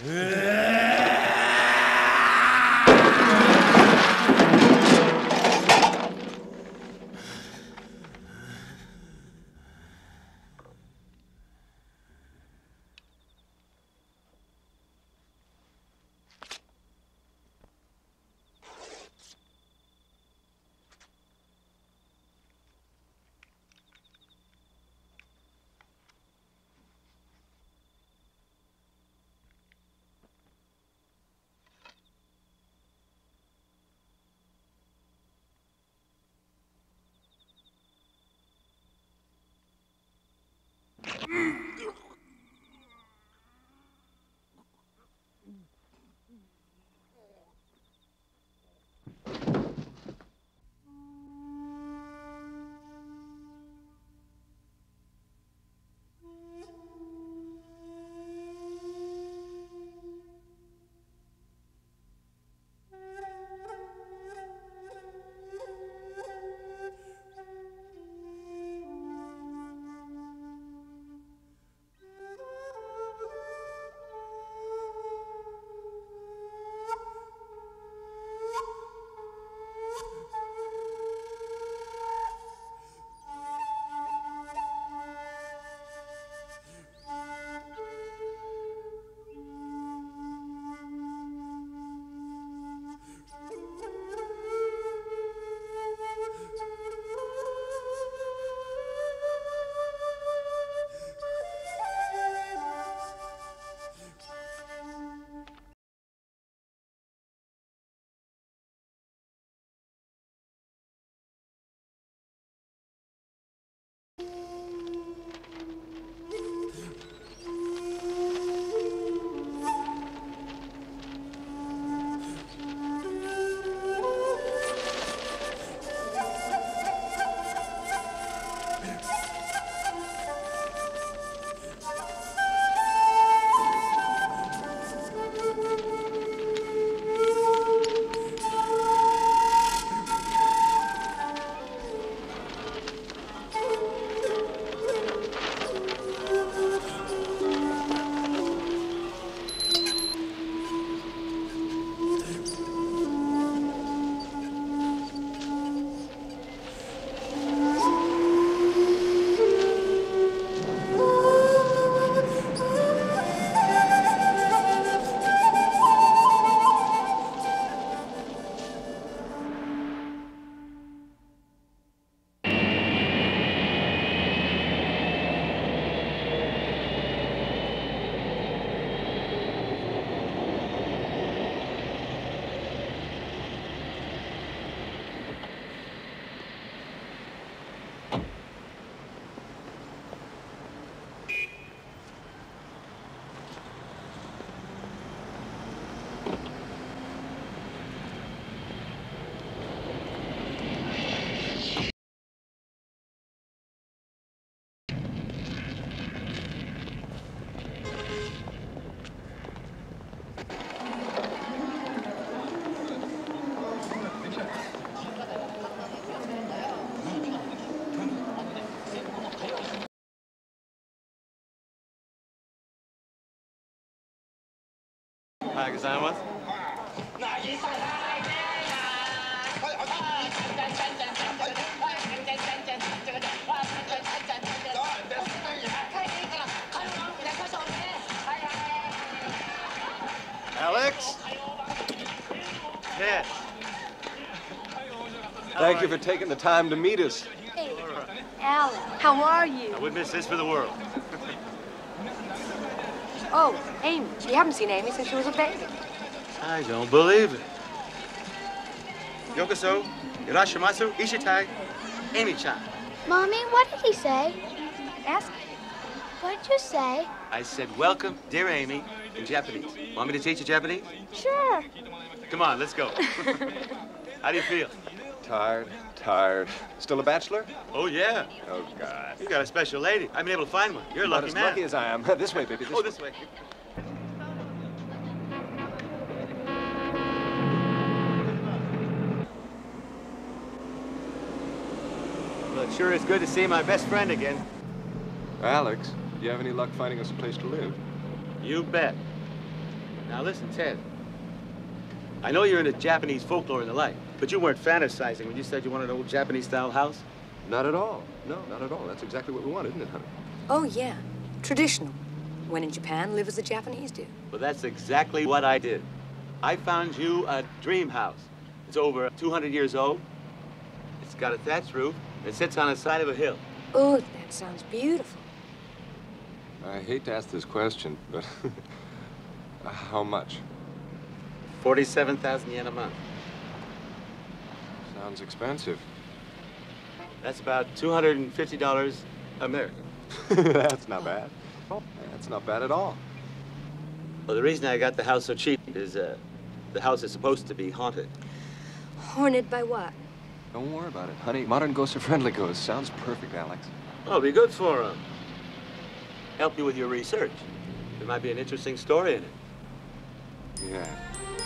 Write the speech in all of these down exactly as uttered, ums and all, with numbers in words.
Hi, Gazama. Alex? Ted. Thank you for taking the time to meet us. Hey, Alex, how are you? I wouldn't miss this for the world. Oh, Amy. You haven't seen Amy since she was a baby. I don't believe it. Yokoso, Irashimasu, Ishitai, Amy-chan. Mommy, what did he say? Ask me. What did you say? I said, welcome, dear Amy, in Japanese. Want me to teach you Japanese? Sure. Come on, let's go. How do you feel? Tired, tired. Still a bachelor? Oh, yeah. Oh, God. You got a special lady. I've been able to find one. You're a Not lucky as man. lucky as I am. This way, baby. This oh, way. this way. Well, it sure is good to see my best friend again. Alex, do you have any luck finding us a place to live? You bet. Now listen, Ted. I know you're into Japanese folklore and the like, but you weren't fantasizing when you said you wanted an old Japanese-style house. Not at all. No, not at all. That's exactly what we want, isn't it, honey? Oh, yeah. Traditional. When in Japan, live as the Japanese do. Well, that's exactly what I did. I found you a dream house. It's over two hundred years old. It's got a thatched roof. It sits on the side of a hill. Oh, that sounds beautiful. I hate to ask this question, but how much? forty-seven thousand yen a month. Sounds expensive. That's about two hundred fifty dollars American. That's not bad. Oh, that's not bad at all. Well, the reason I got the house so cheap is uh, the house is supposed to be haunted. Haunted by what? Don't worry about it, honey. Modern ghosts are friendly ghosts. Sounds perfect, Alex. Oh, it'll be good for them. Help you with your research. There might be an interesting story in it. Yeah.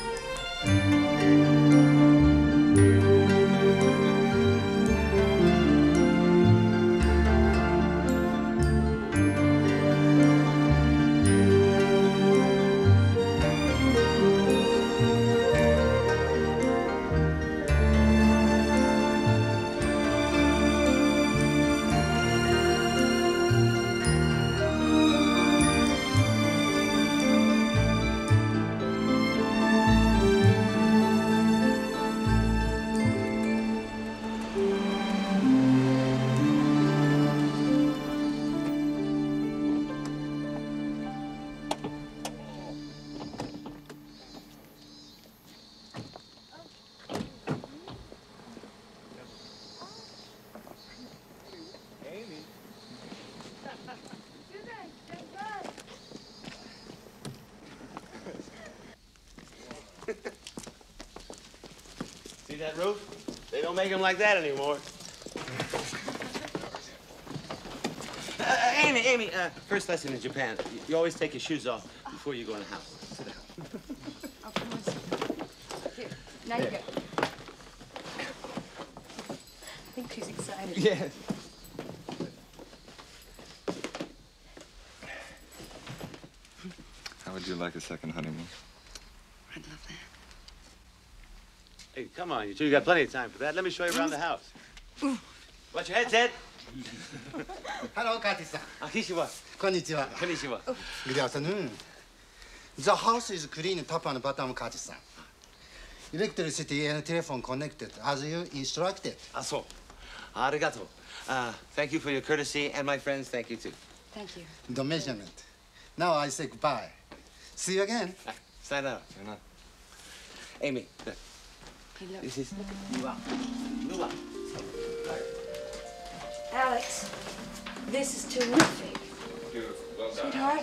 See that roof? They don't make them like that anymore. Uh, Amy, Amy, uh, first lesson in Japan. You, you always take your shoes off before you go in the house. Sit down. Oh, come on, sit. Here, now you go. I think she's excited. Yes. How would you like a second honeymoon? I'd love that. Hey, come on, you two. You got plenty of time for that. Let me show you around the house. Watch your head, Ted. Hello, Kati-san. Akishiwa. Konnichiwa. Konnichiwa. Good afternoon. The house is clean top and bottom, Kati-san. Electricity and telephone connected as you instructed. Ah, so. Arigato. Uh, thank you for your courtesy, and my friends, thank you too. Thank you. The measurement. Now I say goodbye. See you again. Sign out. Amy, look. Hey, look. This is Nuwa. Nuwa. Alex, this is terrific. Beautiful. Well done. Sweetheart.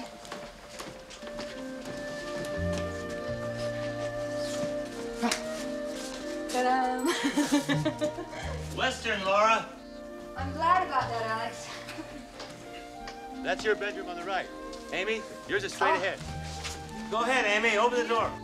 Ta-da! Western, Laura. I'm glad about that, Alex. That's your bedroom on the right. Amy, yours is straight Oh. ahead. Go ahead, Amy. Open the door.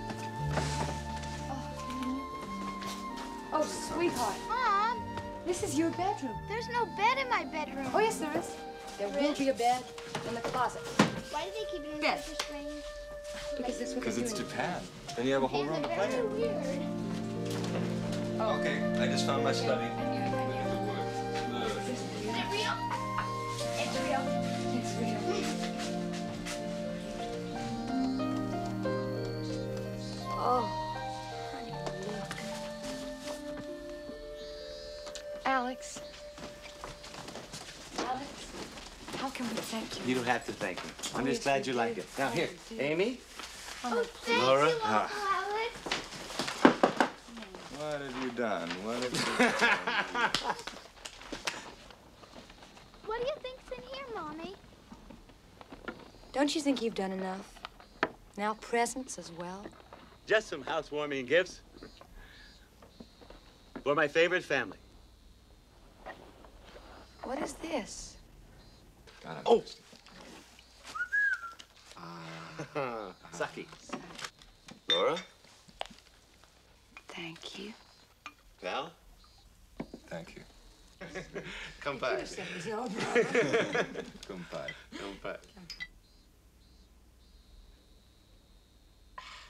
Oh, sweetheart. Mom, This is your bedroom. there's no bed in my bedroom. Oh, yes, there is. There will be a bed in the closet. Why do they keep it in Bed. such a strange? Because that's what Because they're it's doing. Japan. Then you have a whole room to They're play very in. weird. Okay, I just found my study. Yeah, yeah, yeah. Is it real? It's real. It's real. Oh, honey, look. Alex. Alex, how can we thank you? You don't have to thank me. I'm Oh, just yes, glad we you like do. it. Now, here, Oh, we do. Amy. Oh, thank Laura? you, Uncle Ah. Alex. What have you done? What have you done? What do you think's in here, Mommy? Don't you think you've done enough? Now presents as well? Just some housewarming gifts for my favorite family. What is this? Got it. Oh. Ah. Saki. Laura? Thank you. Val? Thank you. Come back. Kumpai. Come back.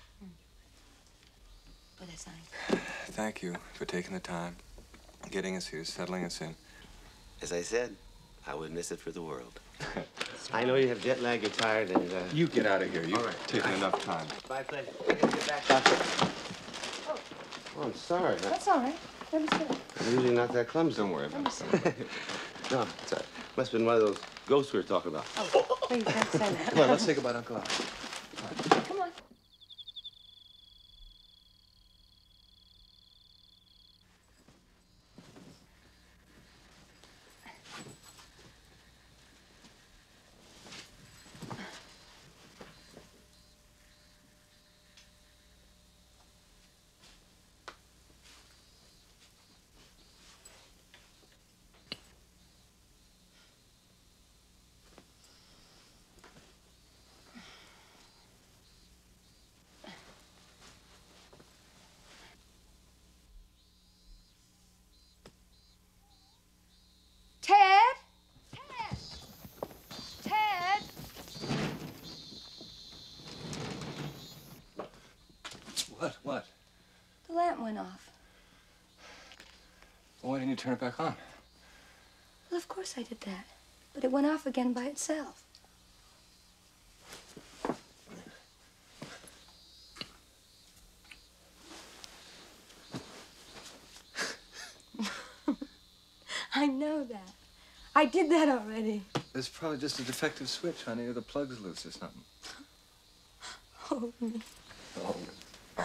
thank you for taking the time, getting us here, settling us in. As I said, I would miss it for the world. I know you have jet lag, you're tired, and, uh... You get out of here. You've All right. taken enough time. My pleasure. I gotta get back up. Oh. Oh, I'm sorry. That's all right. Let me sit. I'm usually not that clumsy. Don't worry about it. No, it's a, must have been one of those ghosts we were talking about. Oh, please don't say that. Come on, let's say goodbye to Uncle Al. Come on. Ted? Ted? Ted? What? What? The lamp went off. Well, why didn't you turn it back on? Well, of course I did that. But it went off again by itself. I know that. I did that already. It's probably just a defective switch, honey, or the plug's loose or something. Hold me. Oh. Oh.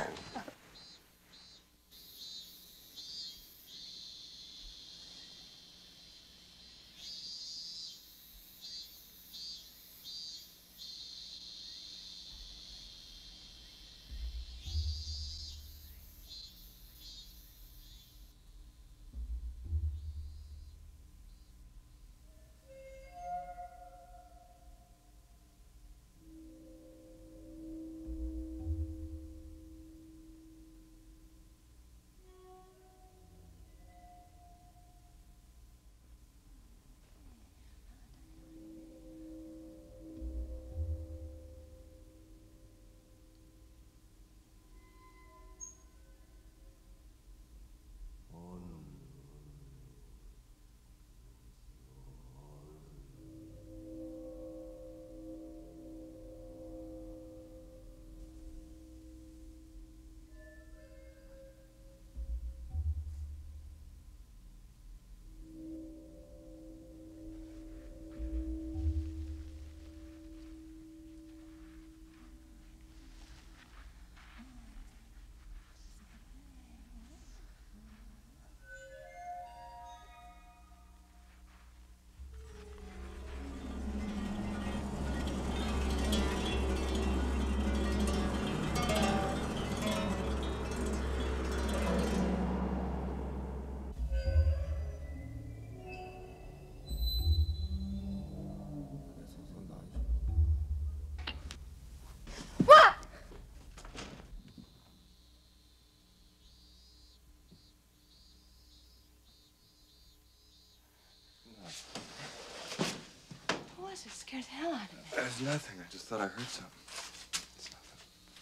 It scared the hell out of me. There's nothing. I just thought I heard something. It's nothing.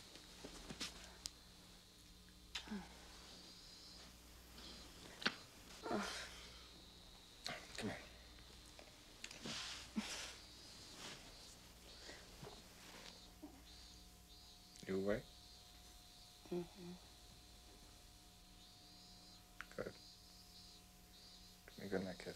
Oh. Come here. You awake? Mm-hmm. Good. Give me a good night kiss.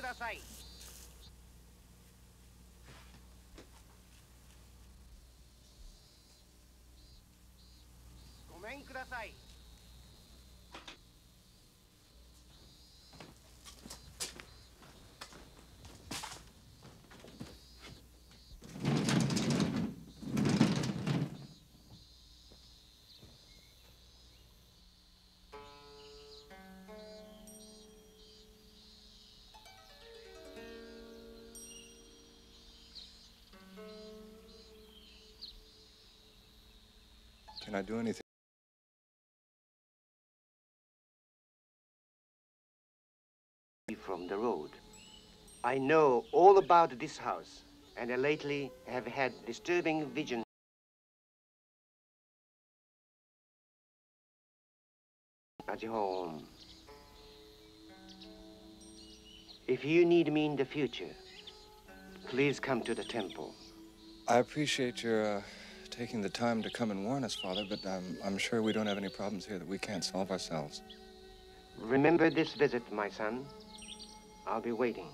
ださい。ごめんください。 Can I do anything? From the road. I know all about this house, and I lately have had disturbing visions at home. If you need me in the future, please come to the temple. I appreciate your uh, taking the time to come and warn us, Father, but I'm, I'm sure we don't have any problems here that we can't solve ourselves. Remember this visit, my son. I'll be waiting.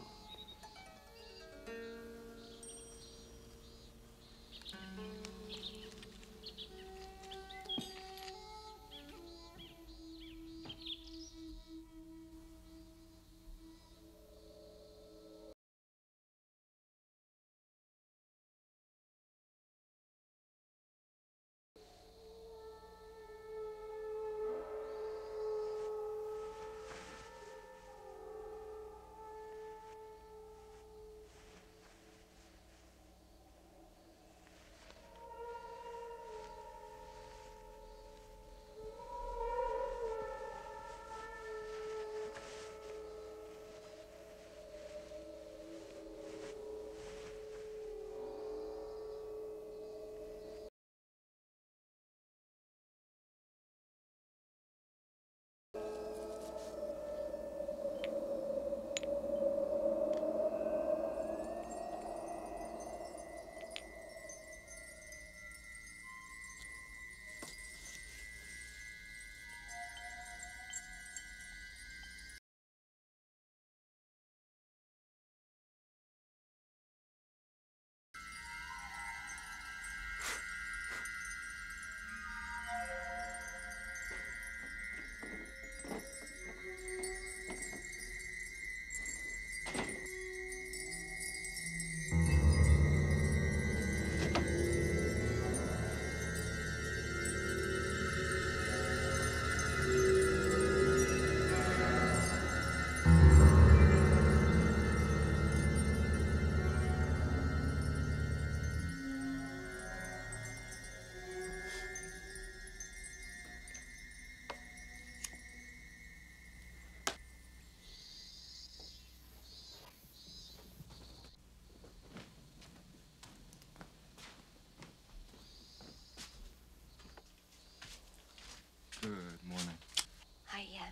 Good morning. I, uh,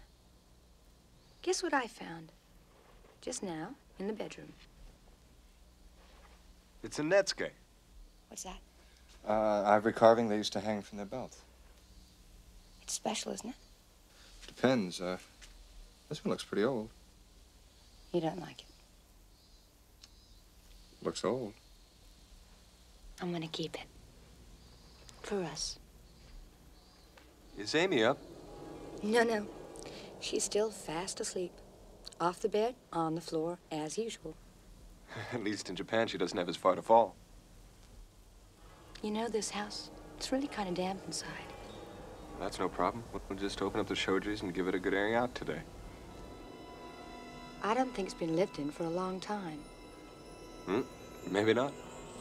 guess what I found? Just now, in the bedroom. It's a Netsuke. What's that? Uh, ivory carving they used to hang from their belts. It's special, isn't it? Depends. Uh, this one looks pretty old. You don't like it. Looks old. I'm gonna keep it. For us. Is Amy up? No, no. She's still fast asleep. Off the bed, on the floor, as usual. At least in Japan, she doesn't have as far to fall. You know, this house, it's really kind of damp inside. That's no problem. We'll just open up the shoji's and give it a good airing out today. I don't think it's been lived in for a long time. Hmm? Maybe not.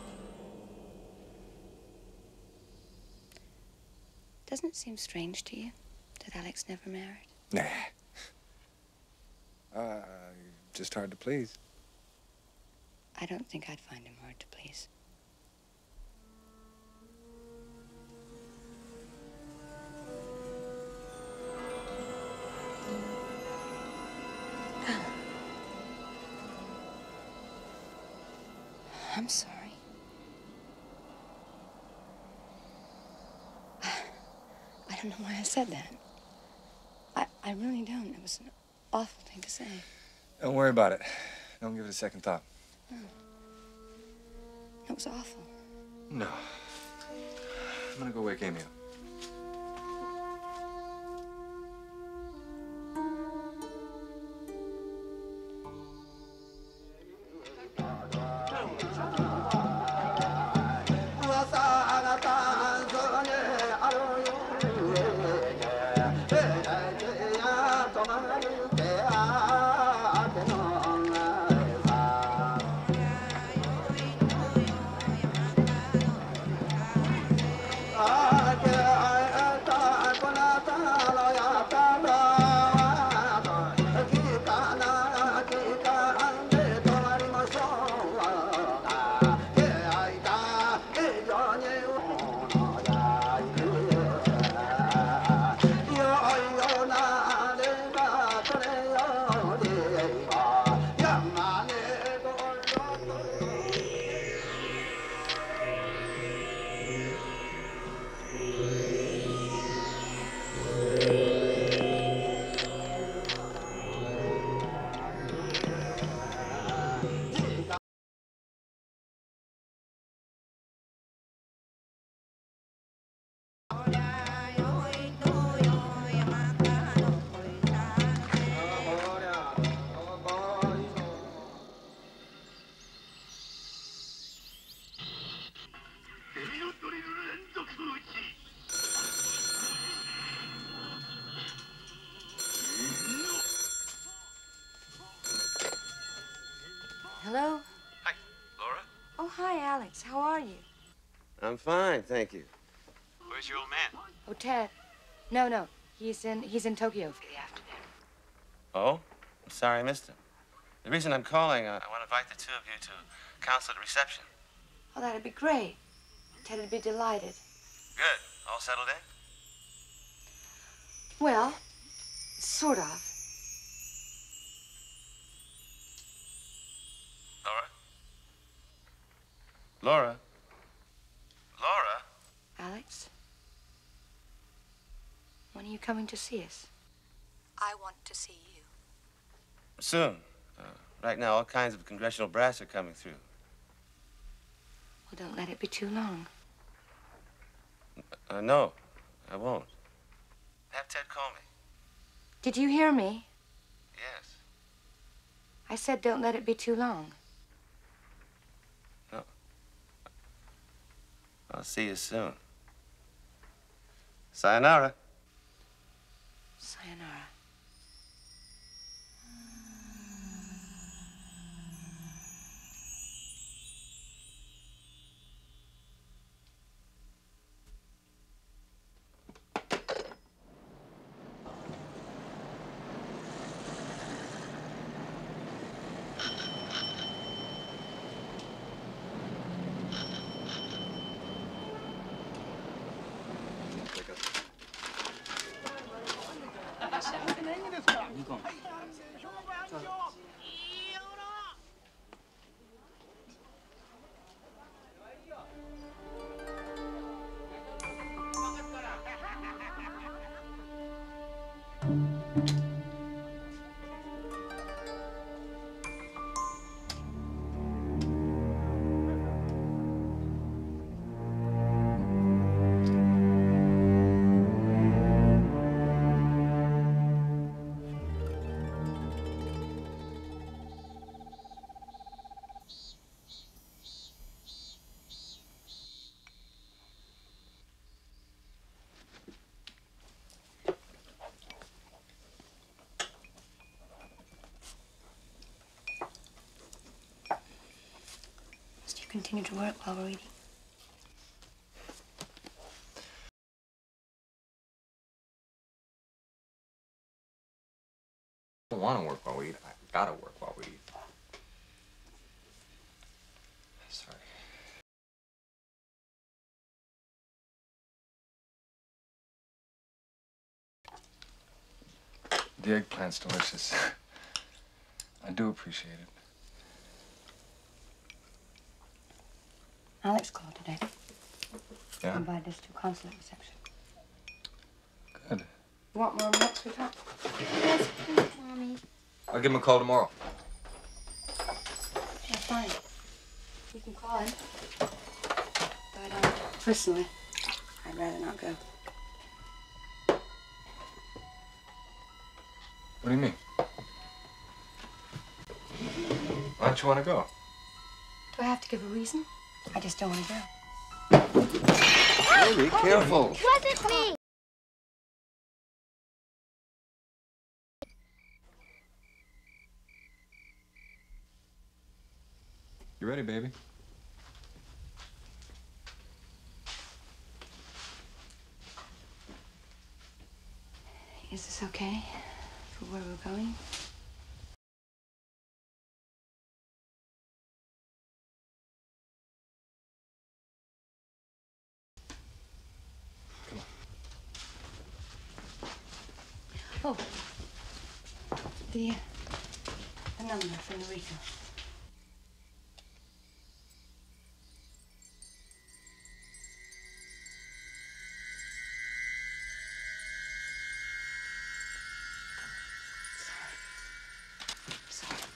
Doesn't it seem strange to you that Alex never married? Nah. Uh, just hard to please. I don't think I'd find him hard to please. I'm sorry. I don't know why I said that. I, I really don't. It was an awful thing to say. Don't worry about it. Don't give it a second thought. No. That was awful. No. I'm gonna go wake Amy up. Hello? Hi, Laura. Oh, hi, Alex. How are you? I'm fine, thank you. Where's your old man? Oh, Ted. No, no. He's in he's in Tokyo for the afternoon. Oh? I'm sorry I missed him. The reason I'm calling, uh, I want to invite the two of you to council at reception. Oh, that'd be great. Ted would be delighted. Good. All settled in? Well, sort of. Laura? Laura? Laura? Alex? When are you coming to see us? I want to see you. Soon. Uh, right now, all kinds of congressional brass are coming through. Well, don't let it be too long. Uh, no, I won't. Have Ted call me. Did you hear me? Yes. I said don't let it be too long. No. I'll see you soon. Sayonara. Sayonara. Continue to work while we're eating. I don't want to work while we eat. I gotta work while we eat. Sorry. The eggplant's delicious. I do appreciate it. Alex called today. Yeah? Invited us to a consulate reception. Good. You want more milk, sweetheart? Yes, please, Mommy. I'll give him a call tomorrow. You can call him. But, um, personally, I'd rather not go. What do you mean? Why don't you want to go? Do I have to give a reason? I just don't want to go. Hey, be careful. It wasn't me. You ready, baby? Is this okay for where we're going? Oh, the, uh, the number from the Rico. Sorry. Sorry.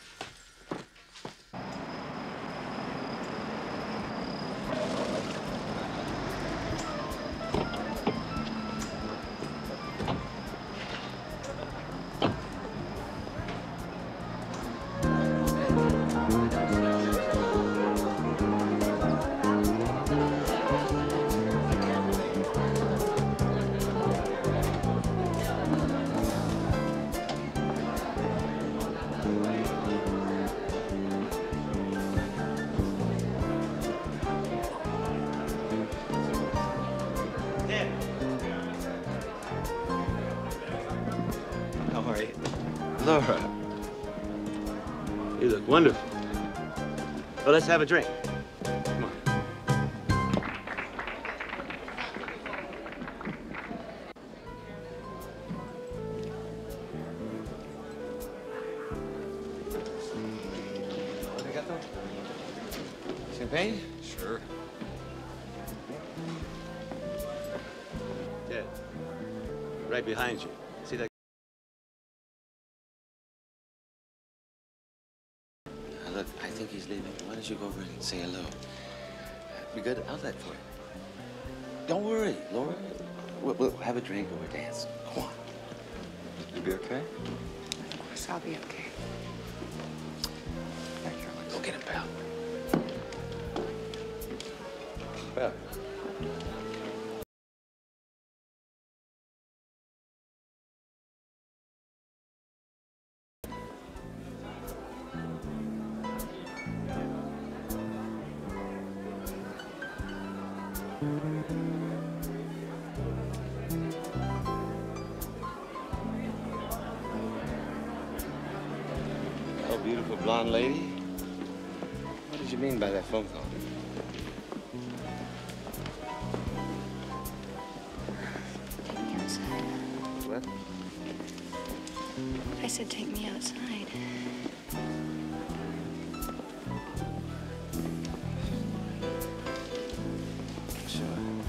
How are you? Laura. You look wonderful. Well, let's have a drink. Come on. Champagne? Sure. Ted, right behind you. See that? Uh, look, I think he's leaving. Why don't you go over and say hello? Be good outlet for you. Don't worry, Laura. We'll, we'll have a drink or a dance. Come on. You be okay? Of course, I'll be okay. Thank you. Go get him, pal. Well. Oh, beautiful blonde lady. What did you mean by that phone call? Take me outside. What? I said take me outside. Sure.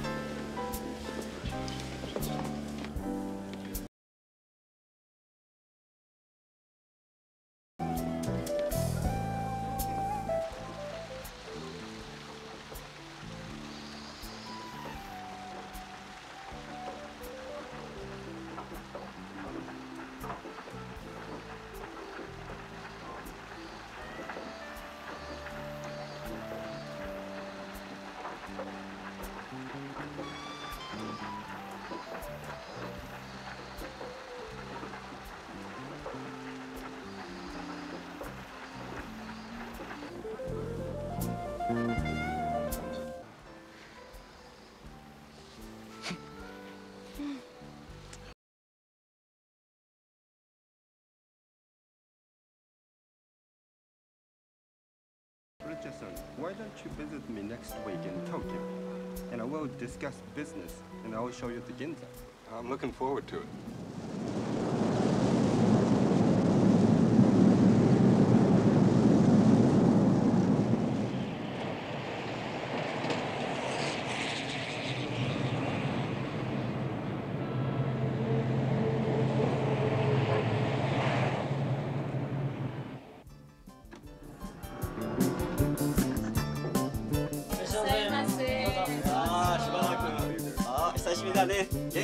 Richardson, why don't you visit me next week in Tokyo? And I will discuss business, and I will show you the Ginza. I'm looking forward to it.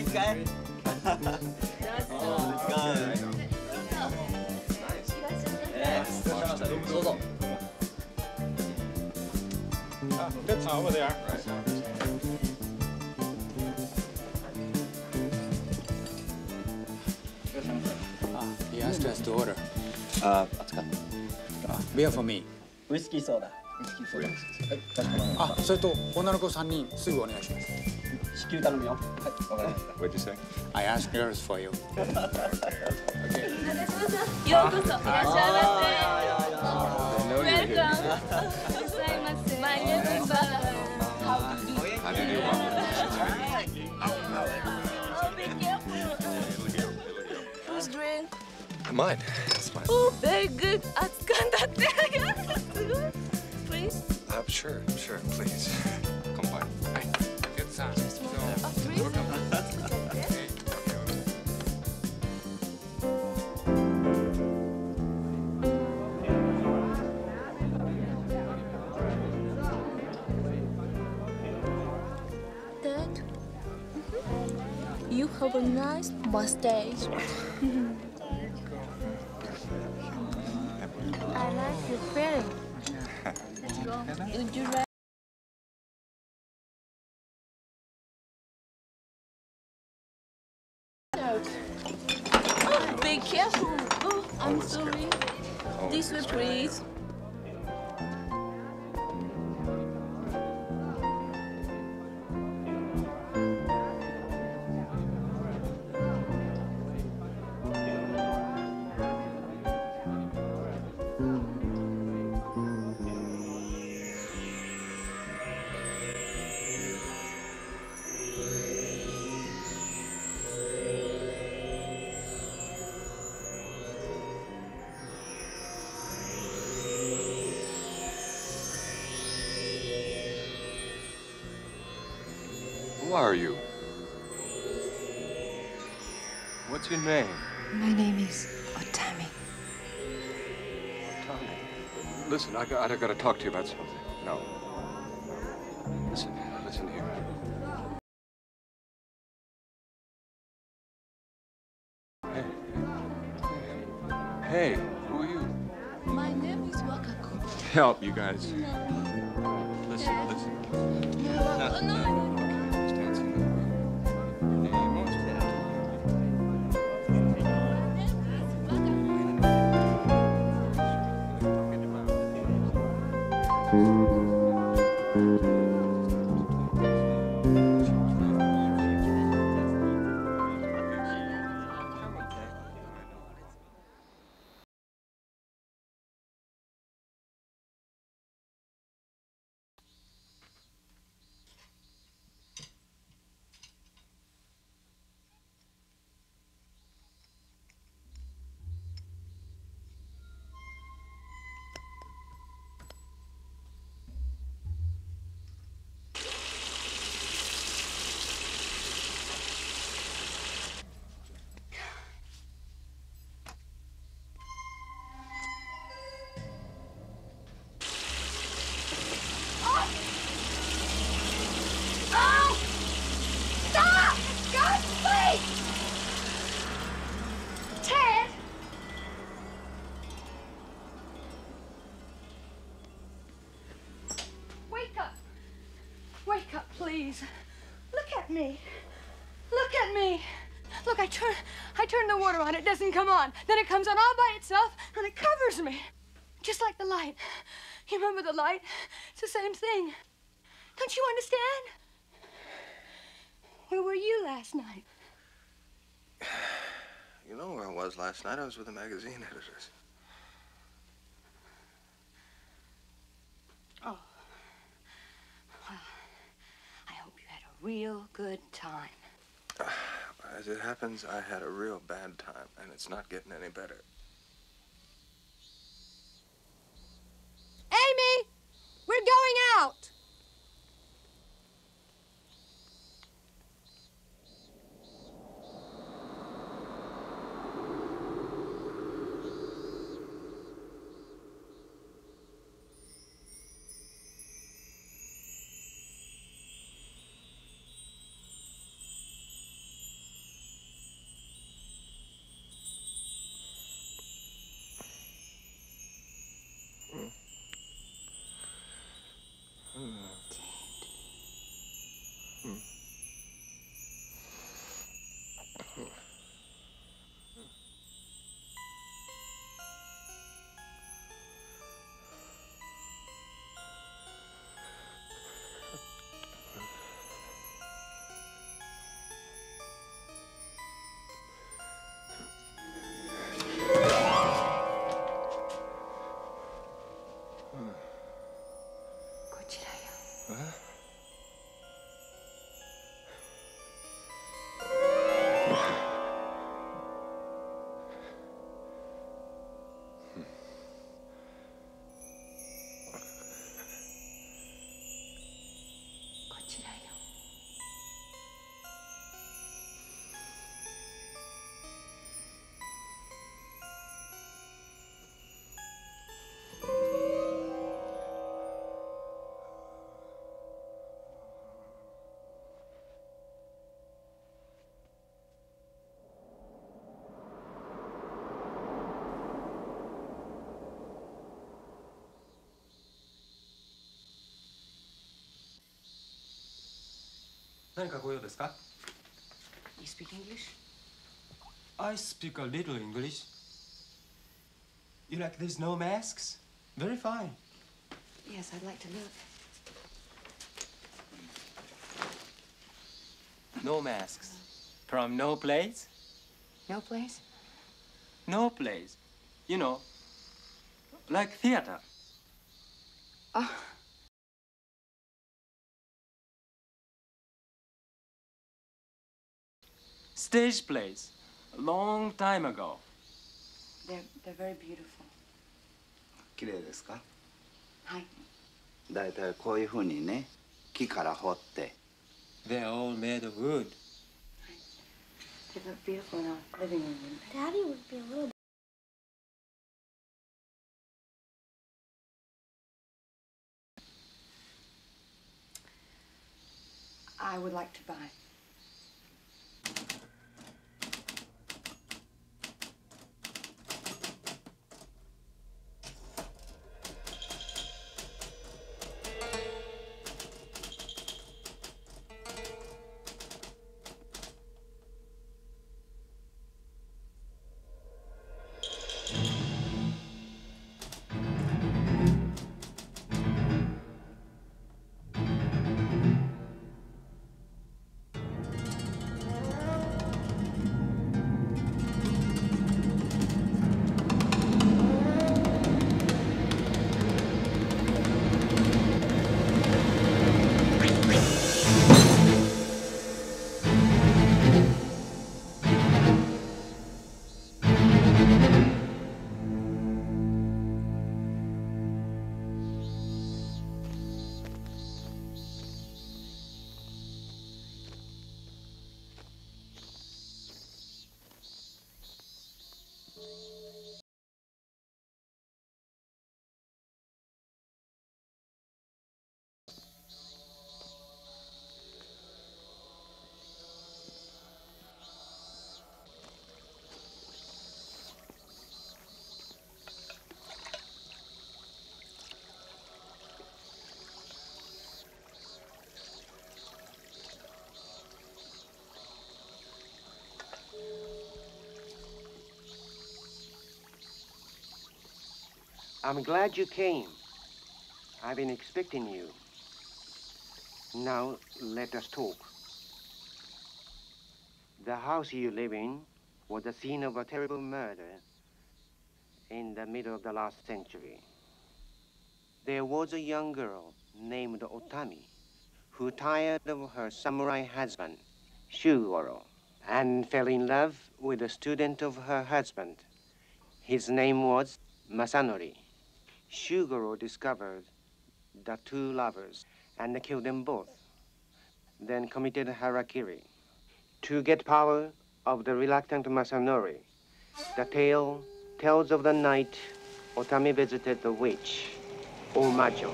this guy? Oh, good. Yes. That's over there. He asked us to order. Uh, let's go. Beer for me. ウイスキーソーダ。ウイスキーソーダ。はい、かしこまりました。 あ、それと女の子さんにんすぐお願いします。 至急頼むよ。はい、わかりました。 What'd you say? I asked girls for you. ようこそいらっしゃいませ。Welcome. いらっしゃいませ。My name is Bella. How do you do? Oh, be careful. Whose drink? Mine. That's mine. Oh, very good. 熱燗だって。すごい。Please. Uh, sure, sure, please. Come by. Hi. Good son. Oh, please. Dad, you have a nice mustache. I like your film. Let's go. Would you like? Oh, be careful. Oh, I'm sorry. This way, please. Who are you? What's your name? My name is Otami. Tommy. Listen, I got, I got to talk to you about something. No. Listen, listen here. Hey. Hey, who are you? My name is Wakako. Help, you guys. No. Listen, Dad. listen. No, no, no. Wake up, please. Look at me. Look at me. Look, I turn, I turn the water on. It doesn't come on. Then it comes on all by itself, and it covers me. Just like the light. You remember the light? It's the same thing. Don't you understand? Where were you last night? You know where I was last night? I was with the magazine editors. Oh. Well, I hope you had a real good time. Uh, as it happens, I had a real bad time, and it's not getting any better. Amy! We're going out! 何かご用ですか? You speak English? I speak a little English. You like these no masks? Very fine. Yes, I'd like to look. No masks. From no place? No place? No place. You know, like theater. Oh. Stage plays. A long time ago. They're, they're very beautiful. 綺麗ですか? はい。 だいたいこういうふうにね、木から彫って。 They're all made of wood. They look beautiful in our living room. Daddy would be a little. I would like to buy. I'm glad you came. I've been expecting you. Now, let us talk. The house you live in was the scene of a terrible murder in the middle of the last century. There was a young girl named Otami who tired of her samurai husband, Shugoro, and fell in love with a student of her husband. His name was Masanori. Shugoro discovered the two lovers and killed them both, then committed harakiri. To get power of the reluctant Masanori, the tale tells of the night Otami visited the witch, Omajo.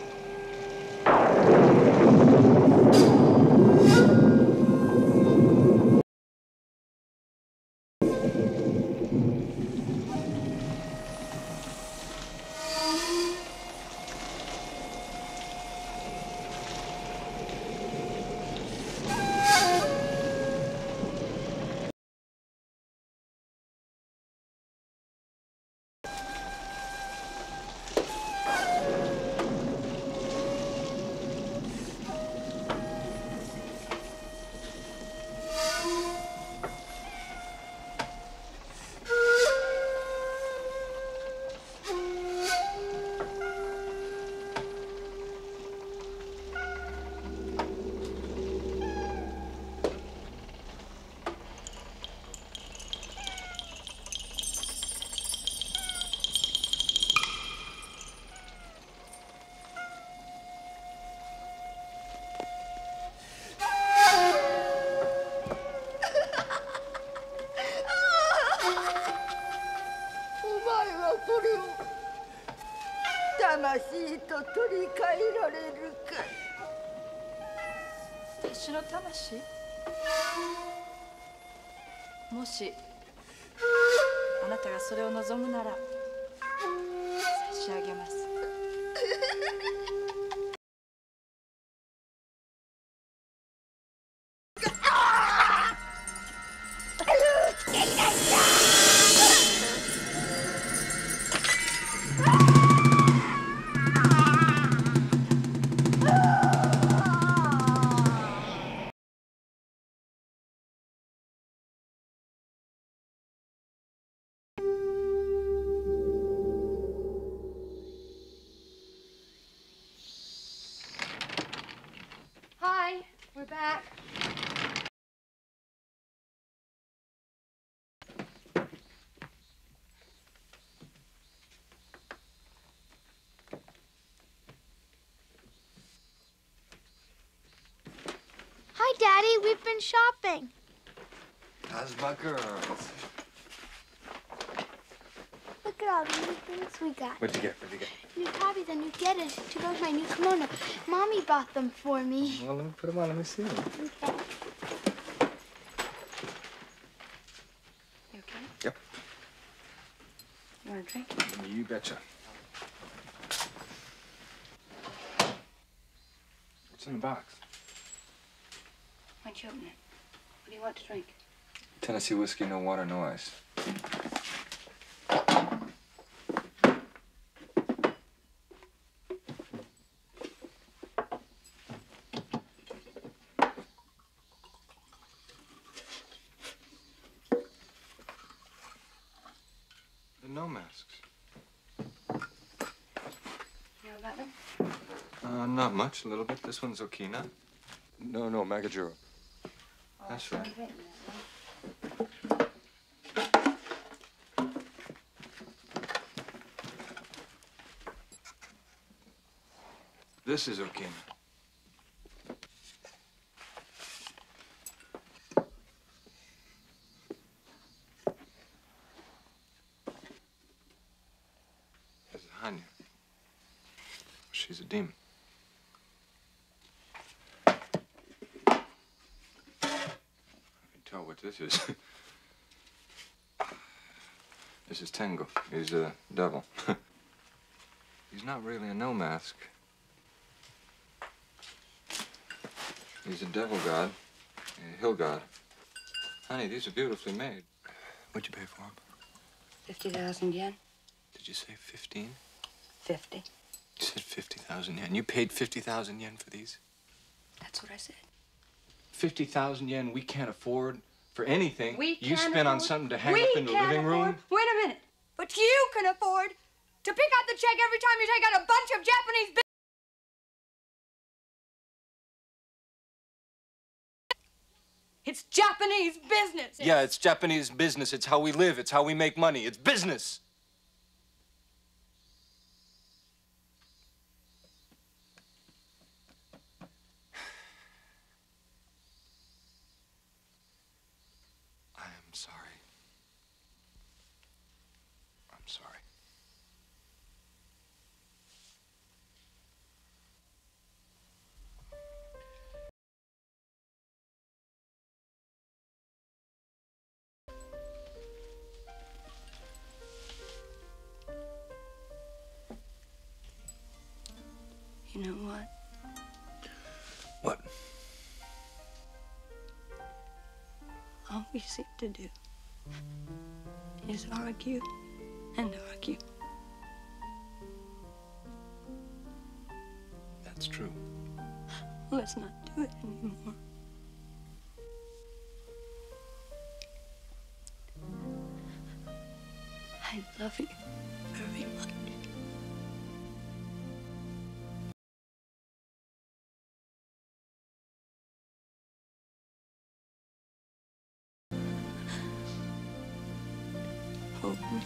Tashi? もしあなたがそれを望むなら差し上げます。 back. Hi, Daddy. We've been shopping. How's my girls? Look at all the new things we got. What'd you get? What'd you get? New tabbies and new getters to go with my new kimono. Mommy bought them for me. Well, let me put them on. Let me see them. Okay. You okay? Yep. You want a drink? You betcha. What's in the box? Why don't you open it? What do you want to drink? Tennessee whiskey, no water, no ice. No masks. You know about them? Uh, not much, a little bit. This one's Okina. No, no, Magajuro. That's right. This is Okina. This is Hanya. She's a demon. I can tell what this is. This is Tengu. He's a devil. He's not really a no mask. He's a devil god, a hill god. Honey, these are beautifully made. What'd you pay for them? Fifty thousand yen. Did you say fifteen? Fifty. You said fifty thousand yen. You paid fifty thousand yen for these? That's what I said. fifty thousand yen we can't afford for anything. We you can't spent on afford- something to hang we up in the can't living room? afford- Wait a minute. But you can afford to pick out the check every time you take out a bunch of Japanese business. It's Japanese business. Yeah, it's Japanese business. It's how we live. It's how we make money. It's business. I am sorry. I'm sorry. You know what? What? All we seem to do is argue and argue. That's true. Let's not do it anymore. I love you very much. Hold me.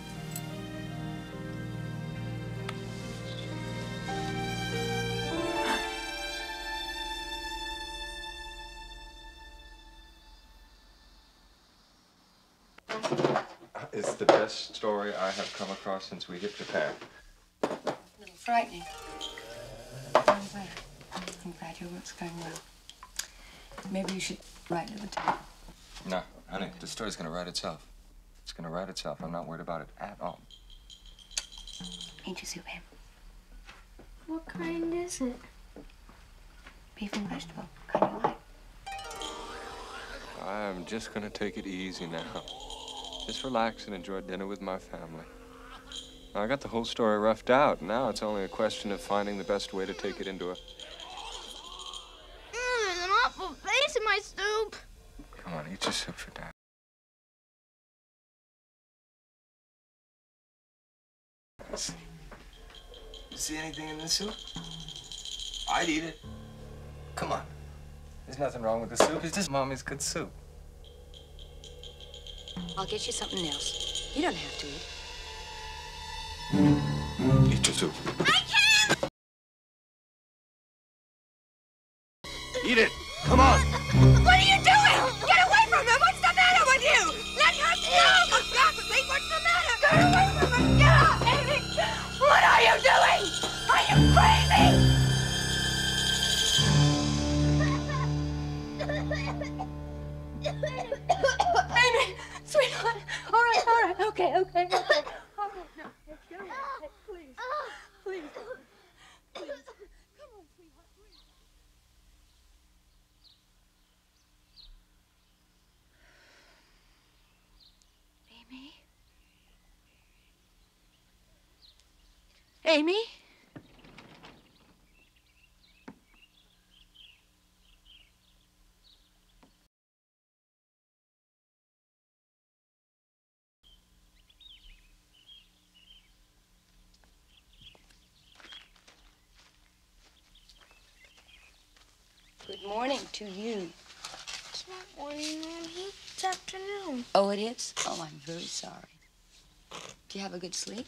It's the best story I have come across since we hit Japan. A little frightening. I'm glad. I'm glad your work's going well. Maybe you should write it down. No, honey, the story's gonna write itself. It's gonna write itself. I'm not worried about it at all. Ain't you soup ham? What kind is it? Beef and vegetable. Kind you like. I'm just gonna take it easy now. Just relax and enjoy dinner with my family. I got the whole story roughed out. Now it's only a question of finding the best way to take it into a... Mm, there's an awful face in my soup. Come on, eat your soup for Dad. See, see anything in this soup? I'd eat it. Come on. There's nothing wrong with the soup. It's just Mommy's good soup. I'll get you something else. You don't have to eat. Eat your soup. Eat it. Come on. What are you doing? Get away from him! What's the matter with you? Let her go! For God's sake, what's the matter? Get away from him! Get out, Amy! What are you doing? Are you crazy? Amy, sweetheart. All right, all right. Okay, okay, okay. All right, now, let's get away. Hey, please, please, please. Come on, sweetheart, please. Amy? Amy? Good morning to you. It's not morning, Mommy. It's afternoon. Oh, it is? Oh, I'm very sorry. Do you have a good sleep?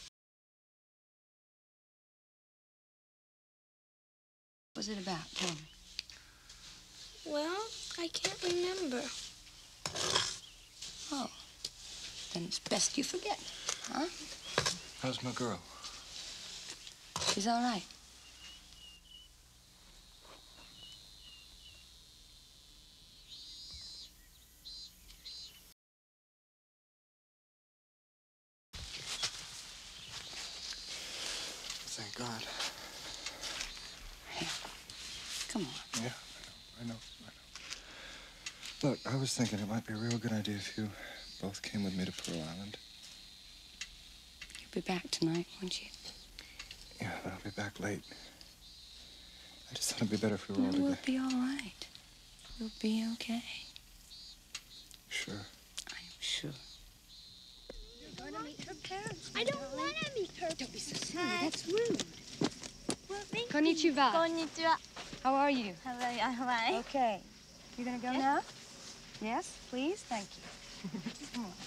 What was it about? Tell me. Well, I can't remember. Oh, then it's best you forget, huh? How's my girl? She's all right. Thank God. Hey, come on. Yeah, I know, I know, I know. Look, I was thinking it might be a real good idea if you both came with me to Pearl Island. You'll be back tonight, won't you? Yeah, but I'll be back late. I just thought it'd be better if we were No, all we'll together. be all right. We'll be okay. Sure. I am sure. You're going to meet her parents. I don't want to meet her. Don't be so silly. That's rude. Well, thank Konnichiwa. Konnichiwa. How are you? How are you? How are you? Okay. You gonna go now? Yes, please. Thank you. Come on.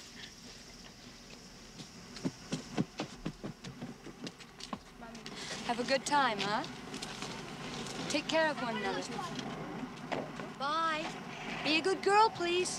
Have a good time, huh? Take care of one another. Bye. Be a good girl, please.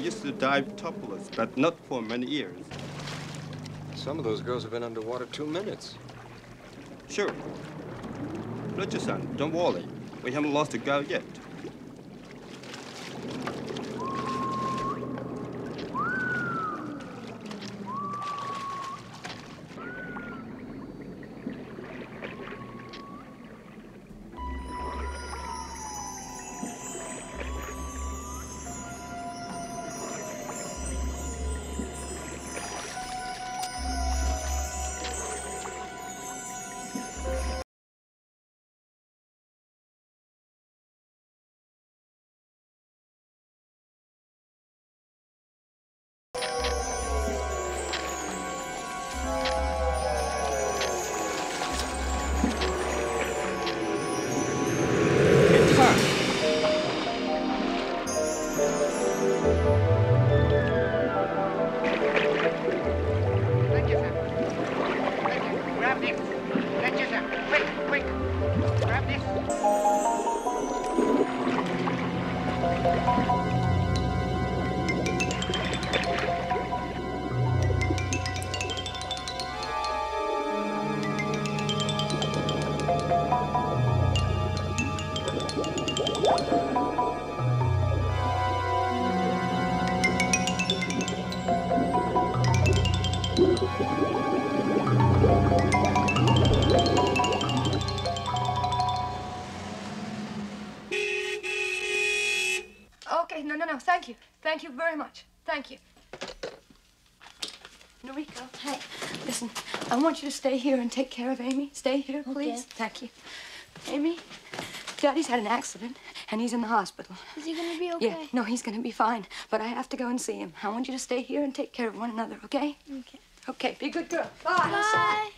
used to dive topless, but not for many years. Some of those girls have been underwater two minutes. Sure. Richardson, don't worry. We haven't lost a girl yet. Okay, no, no, no, thank you. Thank you very much. Thank you. Noriko, hey, listen, I want you to stay here and take care of Amy. Stay here, please. Okay. Thank you. Amy, Daddy's had an accident, and he's in the hospital. Is he gonna be okay? Yeah, no, he's gonna be fine, but I have to go and see him. I want you to stay here and take care of one another, okay? Okay. Okay, be a good girl. Bye. Bye.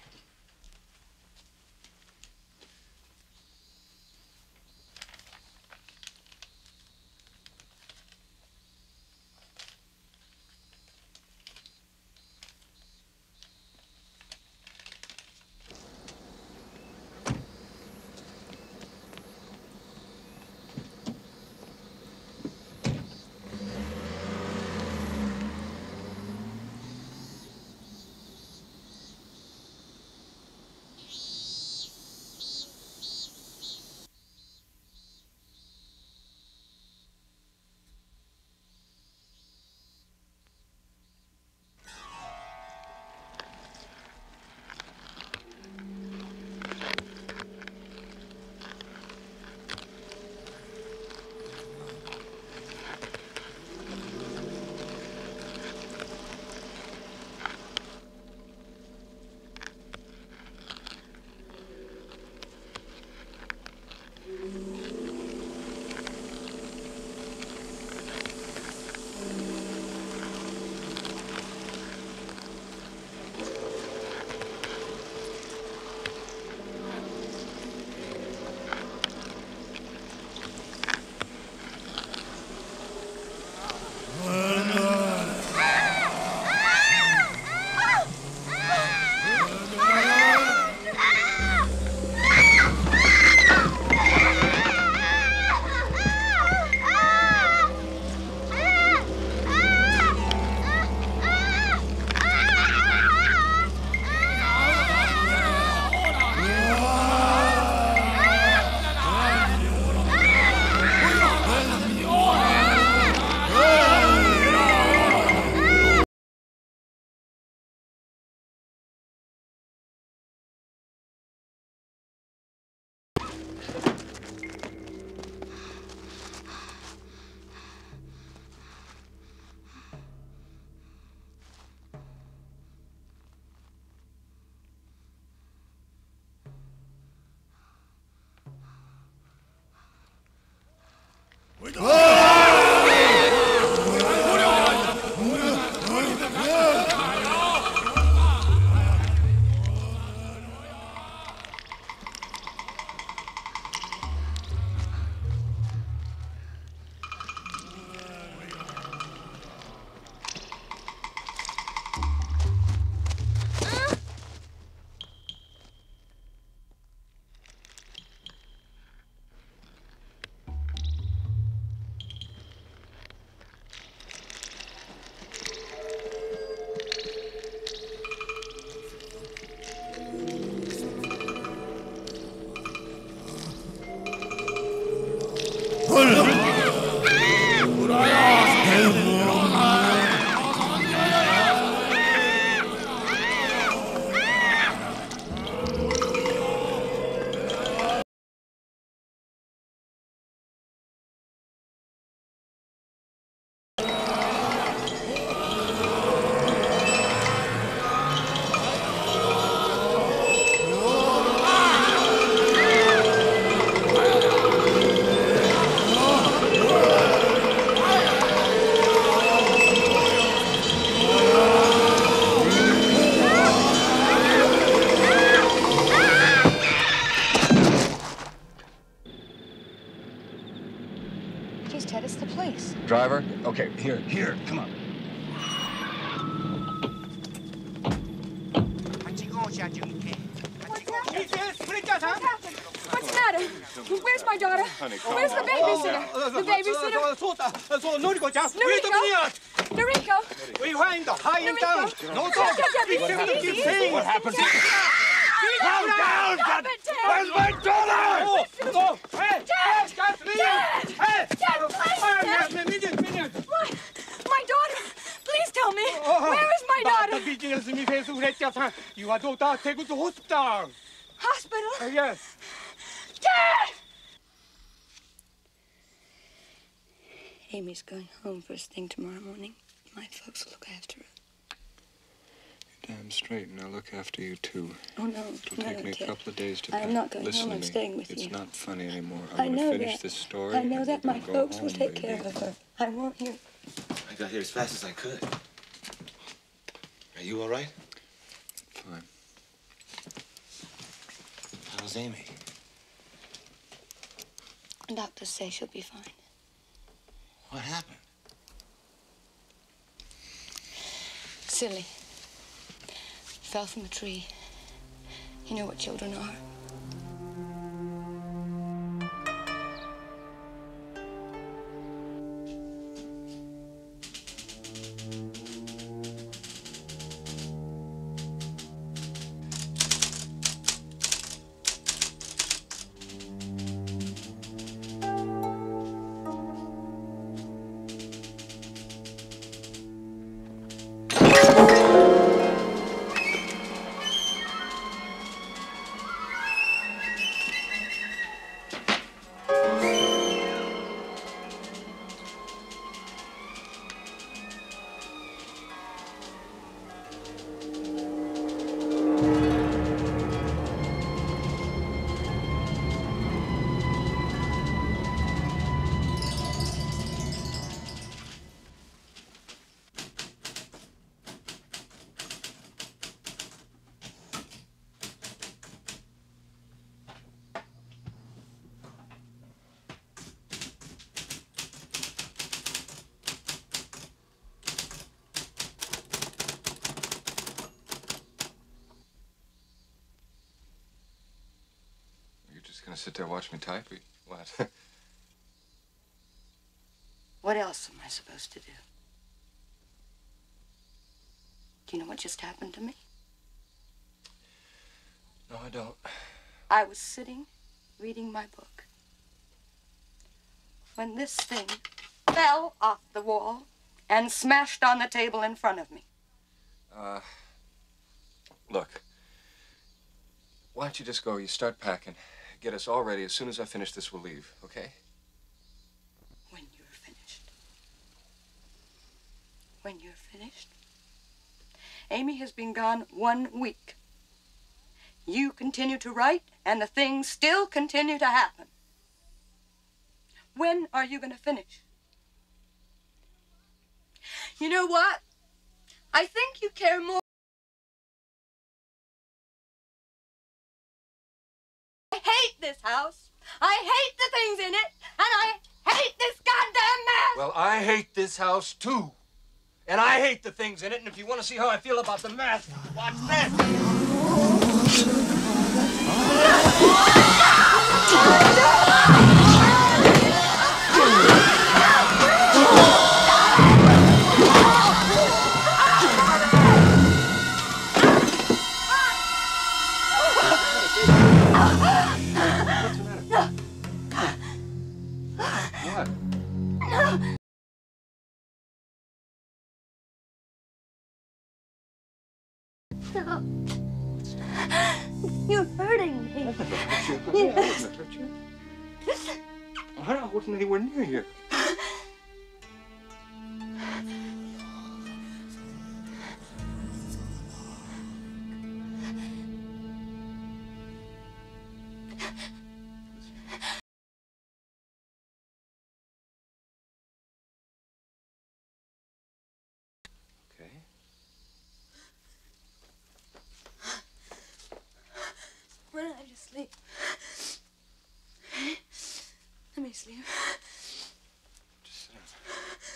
Driver? Okay, here, here, come on. What's the matter? Where's my daughter? Honey, Where's the babysitter? The babysitter? Noriko! Noriko! What happened? Calm down! Stop it, Ted! Where's my daughter? Oh, no! Hey! Ted! Ted! Ted! Ted, please, Ted! My, my daughter! Please tell me! Where is my daughter? Your daughter taken to hospital. Hospital? Uh, yes. Ted! Amy's going home first thing tomorrow morning. My folks will look after her. Damn straight, and I'll look after you too. Oh, no. It'll no, take me a Ted. couple of days to I'm pack. not going Listen home. to I'm me. staying with it's you. It's not funny anymore. I'm I going know to finish that. this story. I know and that. we're My gonna go folks home, will take baby. care of her. I want you. I got here as fast as I could. Are you all right? Fine. How's Amy? Doctors say she'll be fine. What happened? Silly. Fell from a tree. You know what children are. Gonna sit there and watch me type? What? What else am I supposed to do? Do you know what just happened to me? No, I don't. I was sitting, reading my book, when this thing fell off the wall and smashed on the table in front of me. Uh, look. Why don't you just go? You start packing. Get us all ready. As soon as I finish this, we'll leave, okay? When you're finished. When you're finished. Amy has been gone one week. You continue to write, and the things still continue to happen. When are you going to finish? You know what? I think you care more. I hate this house. I hate the things in it. And I hate this goddamn mess. Well, I hate this house, too. And I hate the things in it. And if you want to see how I feel about the mess, watch this. No. You're hurting me. I wasn't hurt you. I wasn't hurt you. I wasn't anywhere near you. Why don't I just sleep? Let me sleep. Just sit down.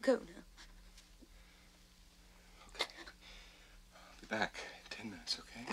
go now. Okay. I'll be back in ten minutes, okay?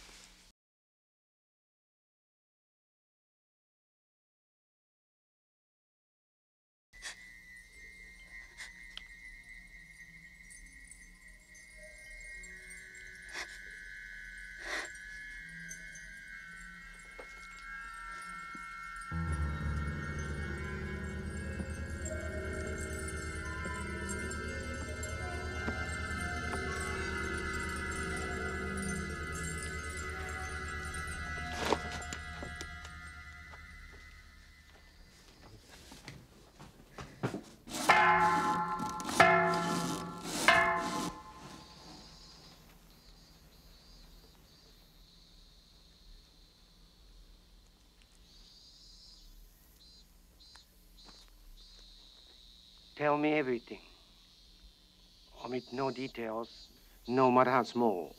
Tell me everything. Omit no details, no matter how small.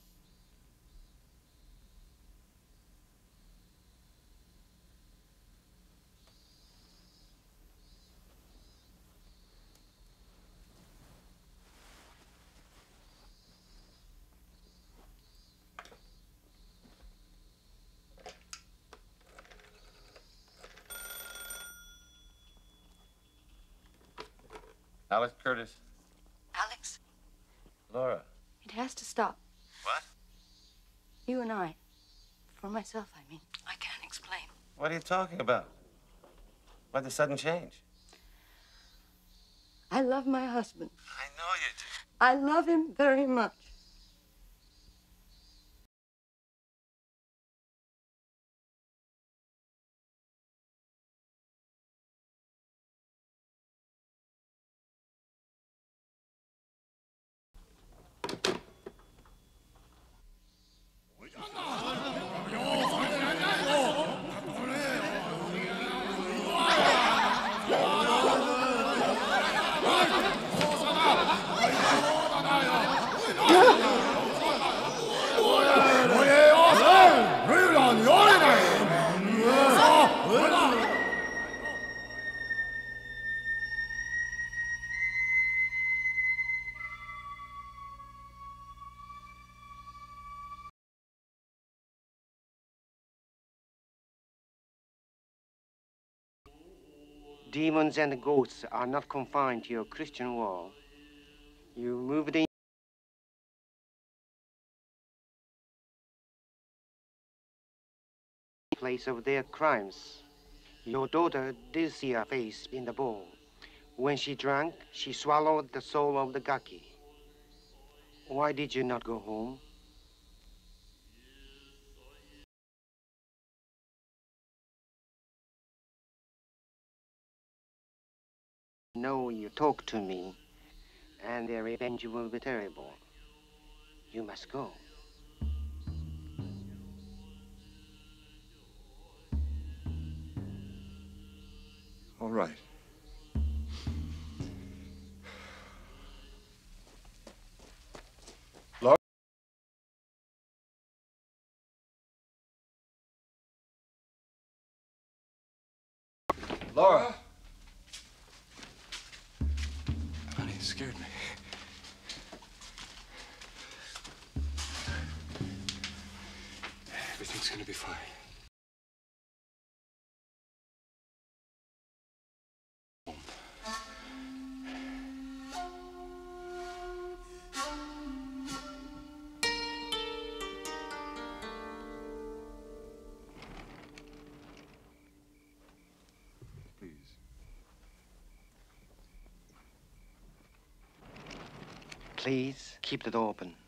Alex Curtis. Alex, Laura. it has to stop. What? You and I. For myself, I mean. I can't explain. What are you talking about? Why the sudden change? I love my husband. I know you do. I love him very much. Demons and ghosts are not confined to your Christian world. You moved in place of their crimes. Your daughter did see her face in the bowl. When she drank, she swallowed the soul of the gaki. Why did you not go home? No, you talk to me, and their revenge will be terrible. You must go. All right. Laura? Laura? Honey, you scared me. Everything's gonna be fine. Please keep the door open.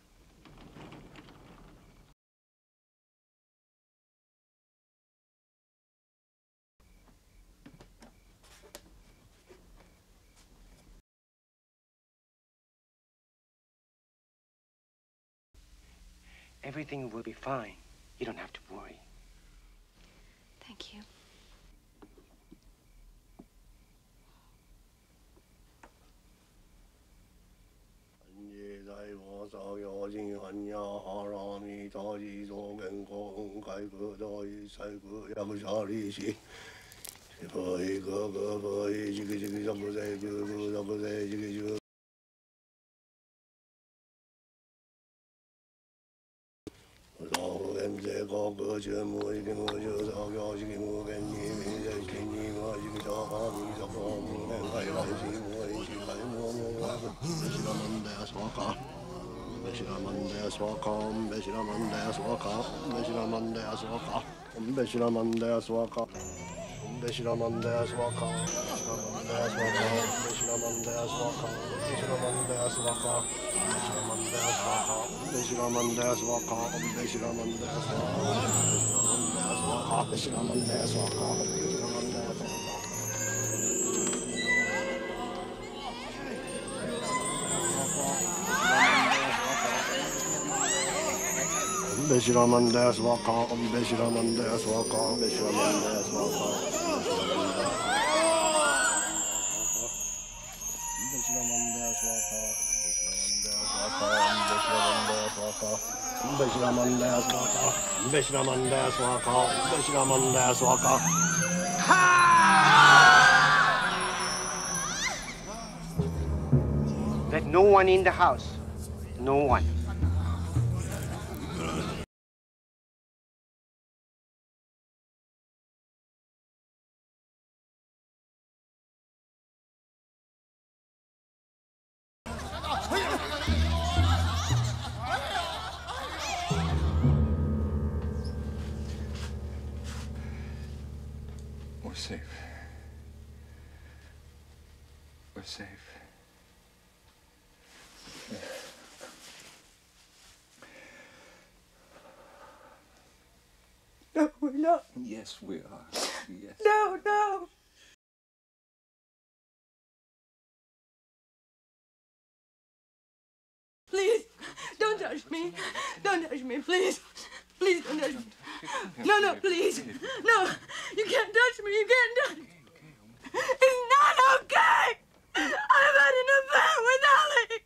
Everything will be fine. You don't have to worry. Thank you. Beshiramandas waka, Beshiramandas waka, Beshiramandas waka. Beshiramandas waka, Beshiramandas waka, Beshiramandas waka, Beshiramandas waka. Let no one in the house. No one. We're safe. We're safe. No, we're not. Yes, we are. Yes. No, no. Please, don't touch me. Don't touch me, please. Please don't touch me. No, no, please. No, you can't touch me. You can't touch me. It's not okay. I've had an affair with Alec.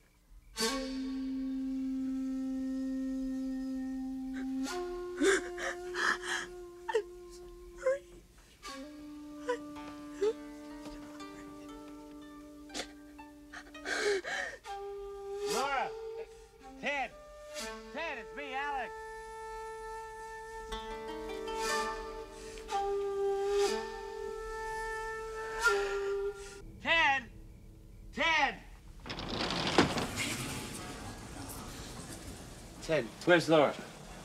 Laura! Ted! Ted, it's me, Alex! Ted! Ted! Ted, where's Laura?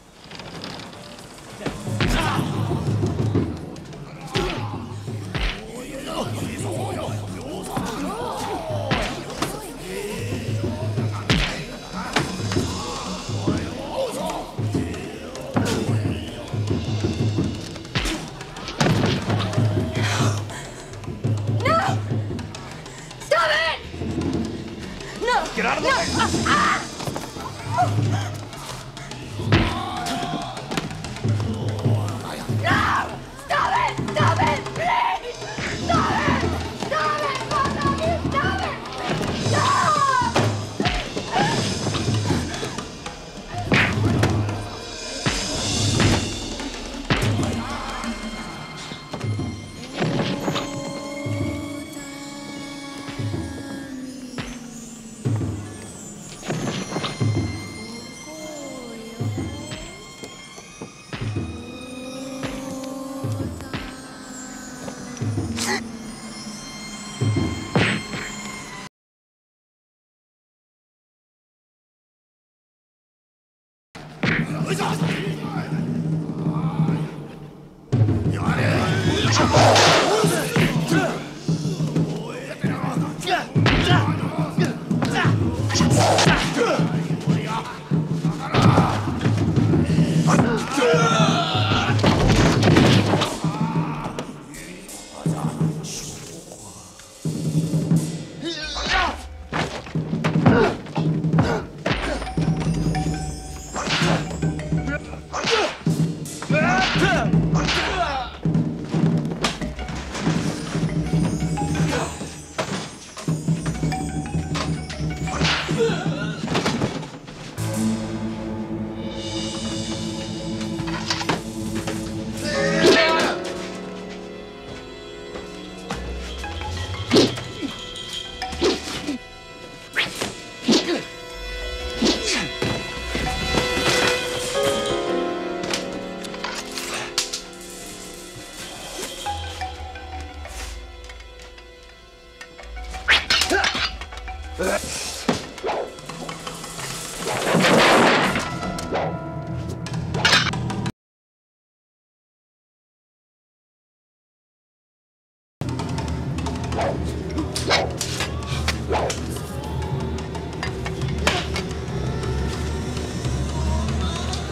Get out of the way! Ah! No! Stop it! Stop it! Please! Stop it! Stop it! Both of you! Stop it! Stop!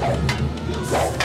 Thank you.